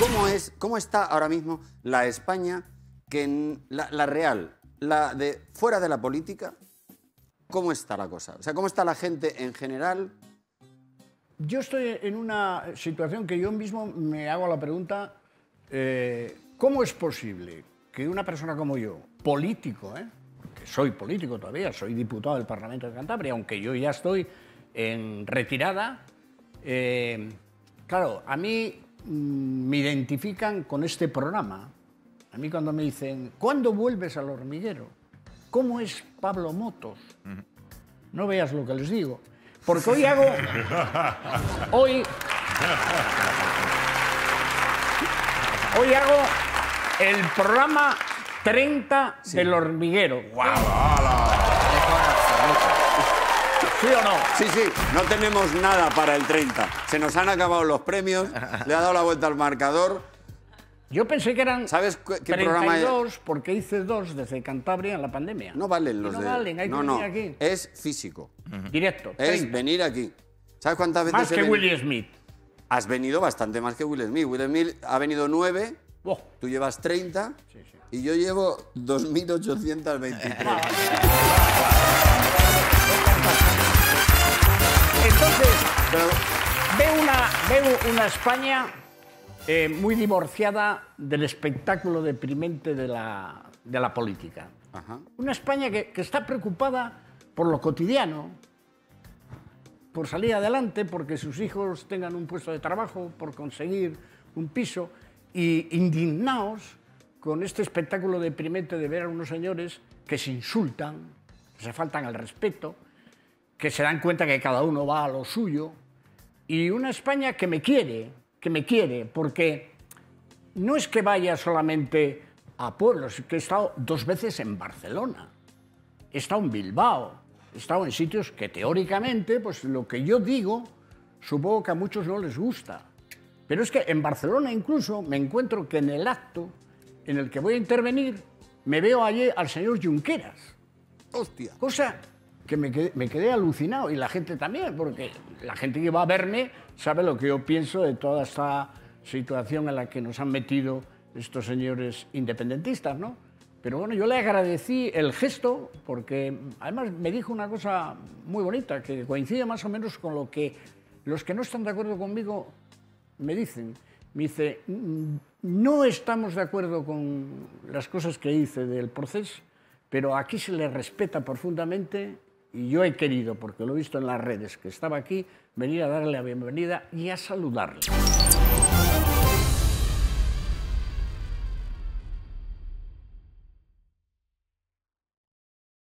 ¿Cómo está ahora mismo la España, la real, la de fuera de la política? ¿Cómo está la cosa? O sea, ¿cómo está la gente en general? Yo estoy en una situación que yo mismo me hago la pregunta, ¿cómo es posible que una persona como yo, político, que soy político todavía, soy diputado del Parlamento de Cantabria, aunque yo ya estoy en retirada, claro, a mí me identifican con este programa. A mí cuando me dicen, ¿cuándo vuelves al hormiguero? ¿Cómo es Pablo Motos? No veas lo que les digo. Porque hoy hago... Hoy hago el programa 30 del hormiguero. ¿Sí o no? Sí, sí, no tenemos nada para el 30. Se nos han acabado los premios, le ha dado la vuelta al marcador. Yo pensé que eran ¿Sabes qué 32 programa es? Porque hice 2 desde Cantabria en la pandemia. No valen los no de... valen, hay que venir aquí. Es físico. Directo, 30. Es venir aquí. ¿Sabes cuántas veces Más que Will Smith. Has venido bastante más que Will Smith. Will Smith ha venido 9, Oh. tú llevas 30 Sí, sí. y yo llevo 2.823. Entonces, Pero, veo una España muy divorciada del espectáculo deprimente de la política. ajá. Una España que está preocupada por lo cotidiano, por salir adelante, porque sus hijos tengan un puesto de trabajo, por conseguir un piso, y indignados con este espectáculo deprimente de ver a unos señores que se insultan, que se faltan al respeto, que se dan cuenta que cada uno va a lo suyo, y una España que me quiere, porque no es que vaya solamente a pueblos, que he estado 2 veces en Barcelona, he estado en Bilbao, he estado en sitios que teóricamente, pues lo que yo digo, supongo que a muchos no les gusta. Pero es que en Barcelona incluso me encuentro que en el acto en el que voy a intervenir me veo allí al señor Junqueras. Hostia. Cosa que me quedé alucinado, y la gente también, porque la gente que va a verme sabe lo que yo pienso de toda esta situación en la que nos han metido estos señores independentistas, ¿no? Pero bueno, yo le agradecí el gesto, porque además me dijo una cosa muy bonita, que coincide más o menos con lo que los que no están de acuerdo conmigo me dicen. Me dice, no estamos de acuerdo con las cosas que hice del proceso, pero aquí se le respeta profundamente, y yo he querido, porque lo he visto en las redes, que estaba aquí, venir a darle la bienvenida y a saludarle.